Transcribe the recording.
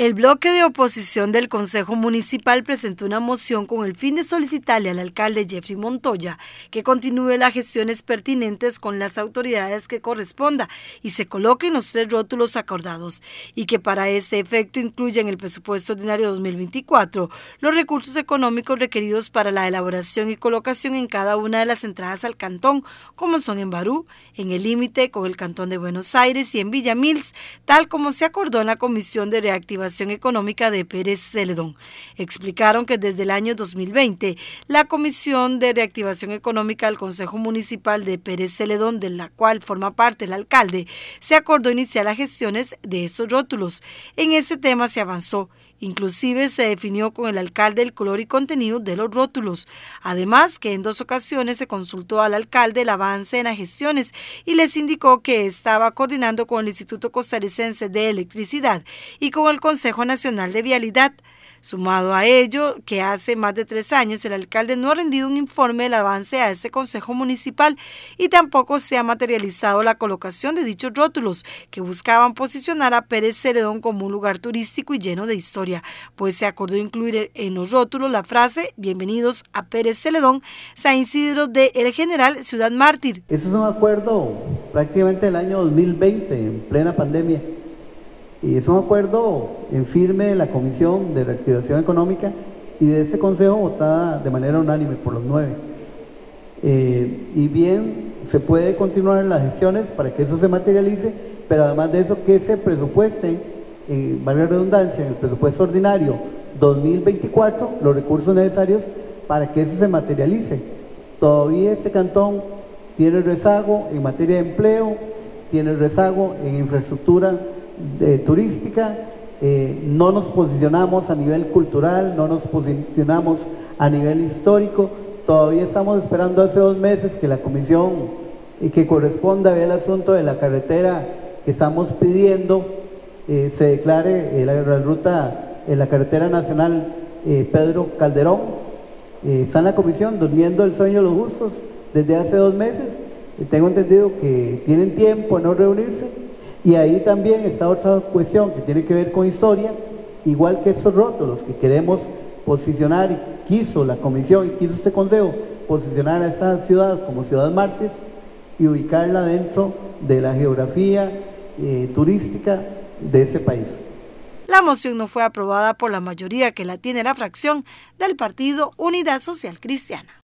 El bloque de oposición del Consejo Municipal presentó una moción con el fin de solicitarle al alcalde Jeffrey Montoya que continúe las gestiones pertinentes con las autoridades que corresponda y se coloquen los 3 rótulos acordados y que para este efecto incluya en el presupuesto ordinario 2024 los recursos económicos requeridos para la elaboración y colocación en cada una de las entradas al cantón, como son en Barú, en el límite con el Cantón de Buenos Aires y en Villa Mills, tal como se acordó en la Comisión de Reactivación Económica de Pérez Celedón. Explicaron que desde el año 2020, la Comisión de Reactivación Económica del Consejo Municipal de Pérez Celedón, de la cual forma parte el alcalde, se acordó iniciar las gestiones de estos rótulos. En este tema se avanzó. Inclusive se definió con el alcalde el color y contenido de los rótulos. Además, que en 2 ocasiones se consultó al alcalde el avance en las gestiones y les indicó que estaba coordinando con el Instituto Costarricense de Electricidad y con el Consejo Nacional de Vialidad. Sumado a ello, que hace más de 3 años el alcalde no ha rendido un informe del avance a este consejo municipal y tampoco se ha materializado la colocación de dichos rótulos que buscaban posicionar a Pérez Celedón como un lugar turístico y lleno de historia, pues se acordó incluir en los rótulos la frase "Bienvenidos a Pérez Celedón, San Isidro de El General, Ciudad Mártir". Eso es un acuerdo prácticamente del año 2020, en plena pandemia. Y es un acuerdo en firme de la Comisión de Reactivación Económica y de ese consejo votada de manera unánime por los 9. Y bien, se puede continuar las gestiones para que eso se materialice, pero además de eso que se presupuesten, valga la redundancia, en el presupuesto ordinario 2024, los recursos necesarios para que eso se materialice. Todavía este cantón tiene rezago en materia de empleo, tiene rezago en infraestructura turística, no nos posicionamos a nivel cultural, no nos posicionamos a nivel histórico. Todavía estamos esperando hace 2 meses que la comisión que corresponda a ver el asunto de la carretera que estamos pidiendo se declare la ruta, la carretera nacional Pedro Calderón. Está en la comisión durmiendo el sueño de los justos desde hace 2 meses. Tengo entendido que tienen tiempo de no reunirse. Y ahí también está otra cuestión que tiene que ver con historia, igual que estos rótulos que queremos posicionar, y quiso la comisión y quiso este consejo posicionar a esta ciudad como ciudad mártir y ubicarla dentro de la geografía turística de ese país. La moción no fue aprobada por la mayoría que la tiene la fracción del partido Unidad Social Cristiana.